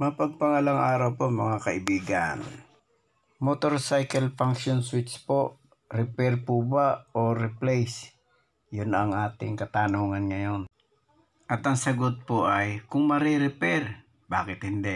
Mapagpangalang araw po mga kaibigan. Motorcycle function switch po, repair po ba o replace? Yun ang ating katanungan ngayon. At ang sagot po ay kung marirepair, bakit hindi?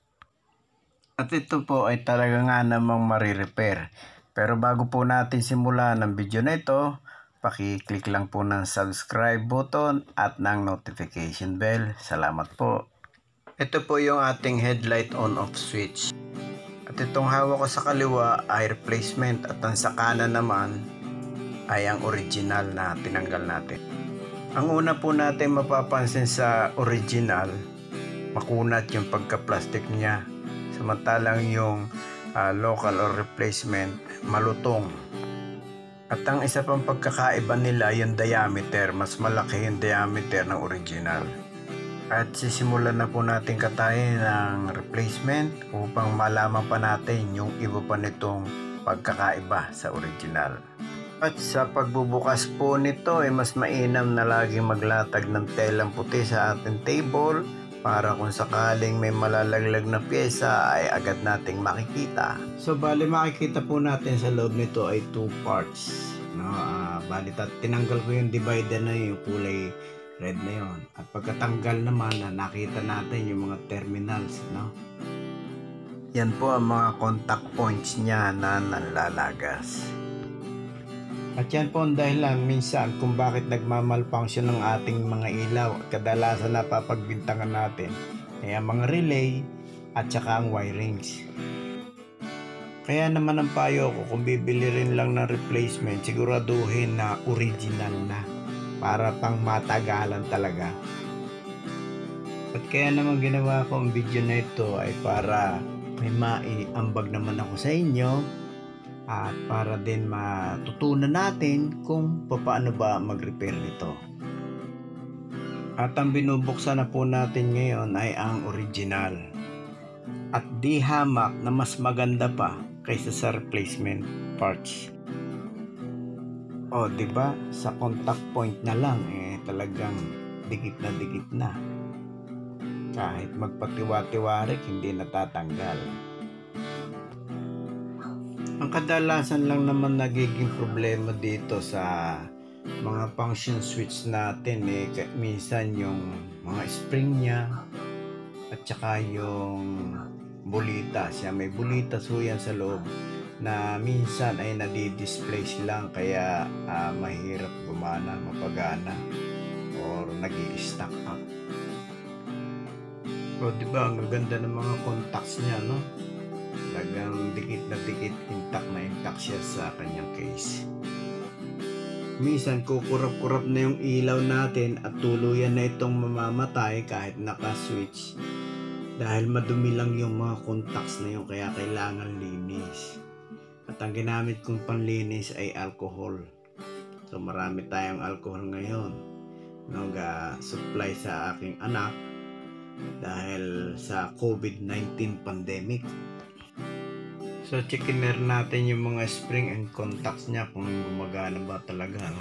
At ito po ay talaga nga namang marirepair. Pero bago po natin simulan ang video na ito, paki-click lang po ng subscribe button at ng notification bell. Salamat po. Ito po yung ating headlight on-off switch. At itong hawak ko sa kaliwa ay replacement at ang sa kanan naman ay ang original na tinanggal natin. Ang una po natin mapapansin sa original, makunat yung pagka-plastic niya. Samantalang yung local or replacement, malutong. At ang isa pang pagkakaiba nila, yung diameter. Mas malaki yung diameter ng original. At sisimulan na po natin katayin ng replacement upang malaman pa natin yung iba pa nitong pagkakaiba sa original. At sa pagbubukas po nito ay mas mainam na laging maglatag ng telang puti sa ating table para kung sakaling may malalaglag na pyesa ay agad nating makikita. So bali makikita po natin sa loob nito ay 2 parts. No? Bali tinanggal ko yung divider na yung kulay red na yon. At pagkatanggal naman na nakita natin yung mga terminals, no? Yan po ang mga contact points niya na nanlalagas. At yan po ang dahilan minsan kung bakit nagmamalfunction ng ating mga ilaw at kadalasan napapagbintangan natin ay ang mga relay at saka ang wirings. Kaya naman ang payo ko kung bibili rin lang ng replacement, siguraduhin na original na para pang matagalan talaga. At kaya naman ginawa ko ang video na ito ay para may maiambag naman ako sa inyo at para din matutunan natin kung paano ba mag-repair nito. At ang binubuksan na po natin ngayon ay ang original. At di hamak na mas maganda pa kaysa sa replacement parts. O, di ba? Sa contact point na lang talagang dikit na. Kahit magpatiwa-tiwarik hindi natatanggal. Ang kadalasan lang naman nagiging problema dito sa mga function switch natin minsan yung mga spring niya at saka yung bulitas. May bulitas ho yan sa loob na minsan ay nadi-display lang kaya mahirap gumana, mapagana or nag-i-stack up. So diba ang ganda ng mga contacts niya, no? Talagang dikit na dikit, intact siya sa kanyang case. Minsan kukurap-kurap na yung ilaw natin at tuluyan na itong mamamatay kahit naka-switch dahil madumi lang yung mga contacts na yun kaya kailangan linis. At ang ginamit kong panlinis ay alcohol. So marami tayong alcohol ngayon. Nag-supply sa aking anak dahil sa COVID-19 pandemic. So checkin natin yung mga spring and contacts niya kung gumagana ba talaga, no?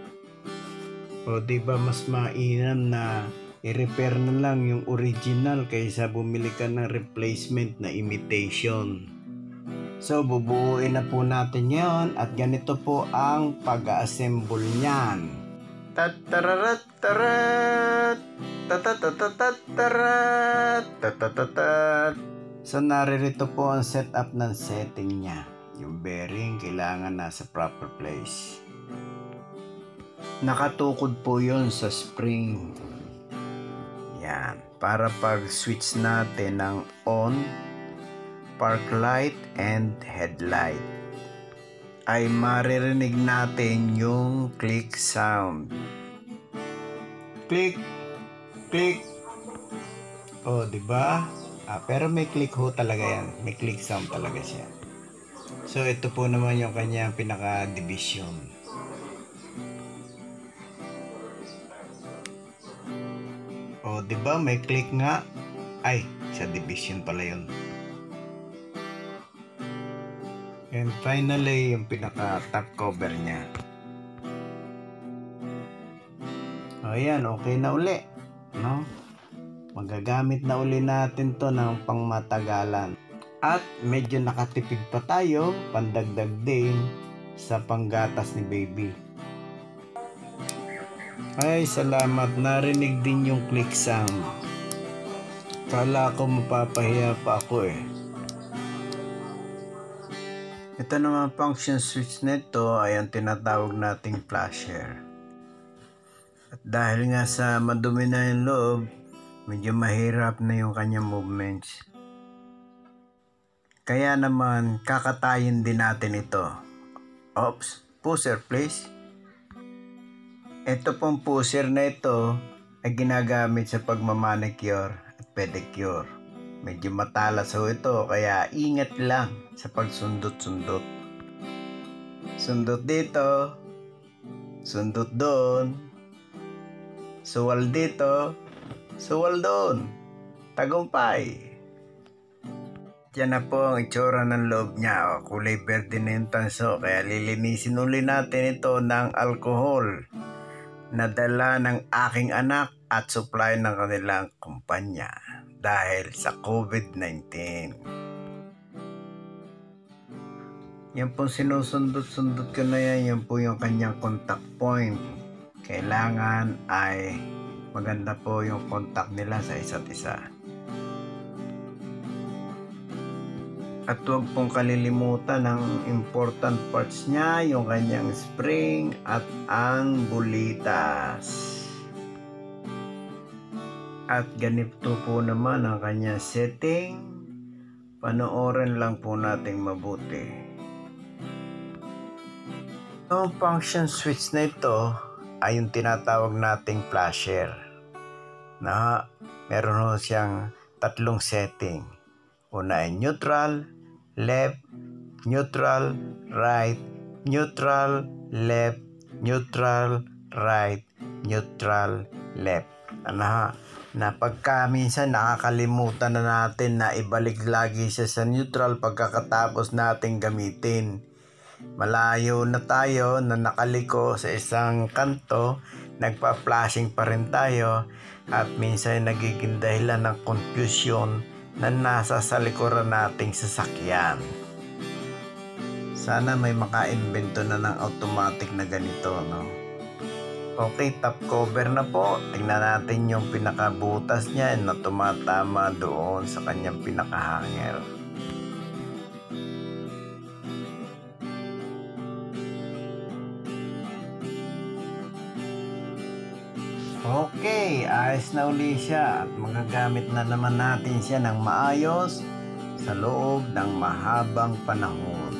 O diba mas mainam na i-repair na lang yung original kaysa bumili ka ng replacement na imitation. So bubuuin na po natin yon at ganito po ang pag-assemble niyan. Tatararat tarat tatatatatat tatatatat. So naririto po ang setup ng setting niya. Yung bearing kailangan nasa proper place. Nakatukod po yon sa spring. Yan, para pag switch natin ng on, park light and headlight ay maririnig natin yung click sound. Click, click. Oh, diba? Pero may click ho talaga yan. May click sound talaga siya. So ito po naman yung kanyang pinaka-division. Oh, diba? May click nga. Ay, sa division pala yun. And finally, yung pinaka-top cover niya. Ayan, okay na uli, no? magagamit na uli natin to ng pangmatagalan. At medyo nakatipid pa tayo, pandagdag din sa panggatas ni baby. Ay, salamat, narinig din yung click sound. Kala ko mapapahiya pa ako eh. Ito naman function switch nito ay ang tinatawag nating flasher. At dahil nga sa madumi na yung loob, medyo mahirap na yung kanyang movements. Kaya naman kakatayin din natin ito. Oops, pusher please. Ito pong pusher na ito ay ginagamit sa pagmamanicure at pedicure. Medyo matalas ho ito kaya ingat lang sa pagsundot-sundot. Sundot dito, sundot doon, suwal dito, suwal doon, tagumpay. Yan na po ang itsura ng loob niya. Kulay berde na yung tanso kaya lilinisin uli natin ito ng alcohol na dala ng aking anak at supply ng kanilang kumpanya dahil sa COVID-19. Yan po sinusundot-sundot ko na yan po yung kanyang contact point. Kailangan ay maganda po yung contact nila sa isa't isa. At huwag pong kalilimutan ng important parts niya, yung kanyang spring at ang bulitas. At ganito po naman ang kanyang setting. Panoorin lang po natin mabuti. Yung function switch na ito ay yung tinatawag nating flasher. Na meron ho siyang tatlong setting. Una ay neutral, left, neutral, right, neutral, left, neutral, right, neutral, left. Na pagka minsan nakakalimutan na natin na ibalik lagi siya sa neutral pagkatapos natin gamitin. Malayo na tayo na nakaliko sa isang kanto, nagpa-flashing pa rin tayo at minsan nagiging dahilan ng confusion na nasa sa likuran nating sasakyan. Sana may maka-invento na ng automatic na ganito, no? Okay, top cover na po. Tingnan natin yung pinakabutas niya na tumatama doon sa kanyang pinakahanger. Okay, ayos na uli siya at magagamit na naman natin siya ng maayos sa loob ng mahabang panahon.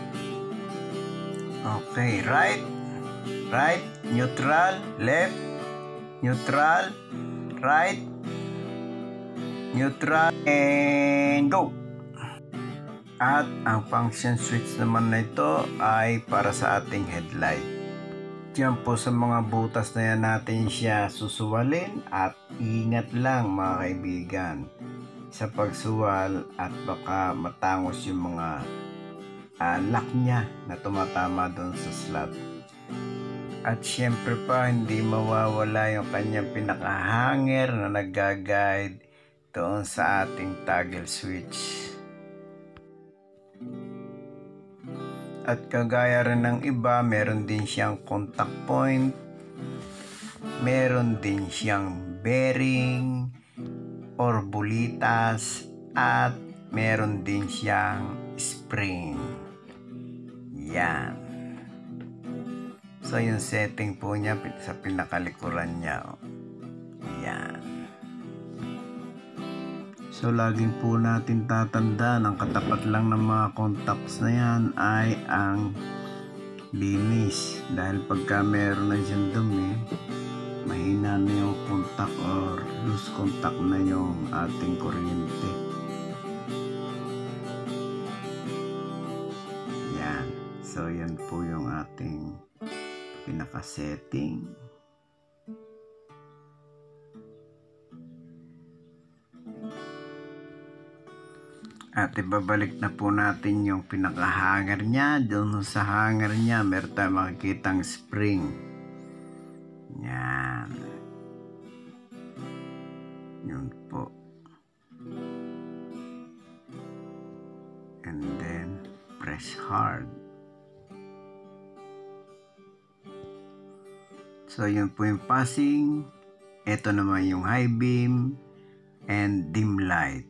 Okay, right, neutral, left, neutral, right, neutral, and go! At ang function switch naman na ito ay para sa ating headlight. Diyan po sa mga butas na yan natin siya susuwalin at ingat lang mga kaibigan sa pagsuwal at baka matangos yung mga lock niya na tumatama doon sa slot. At syempre pa hindi mawawala yung kanyang pinakahanger na nag-guide doon sa ating toggle switch. At kagaya rin ng iba, meron din siyang contact point, meron din siyang bearing or bulitas, at meron din siyang spring. Yan. So yung setting po niya sa pinakalikuran niya. Yan. So laging po natin tatandaan, ang katapat lang ng mga contacts na yan ay ang linis. Dahil pagka meron na siyang dumi, mahina na yung contact or loose contact na yung ating kuryente. Yan. So yan po yung ating pinaka-setting. At ibabalik na po natin yung pinaka-hanger niya. Doon sa hanger niya, meron tayong makikitang spring. Yan. Yun po. And then press hard. So yun po yung passing. Ito naman yung high beam and dim light.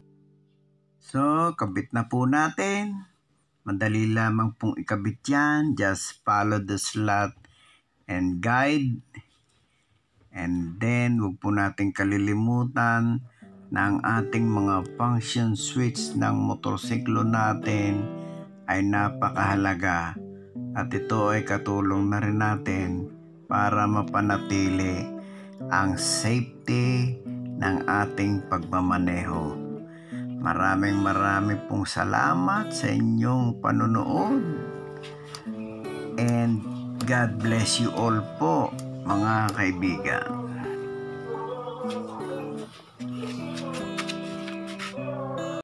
So kabit na po natin. Madali lamang pong ikabit yan. Just follow the slot and guide. And then huwag po natin kalilimutan na ang ating mga function switch ng motorsiklo natin ay napakahalaga. At ito ay katulong na rin natin para mapanatili ang safety ng ating pagmamaneho. Maraming pong salamat sa inyong panonood. And God bless you all po, mga kaibigan.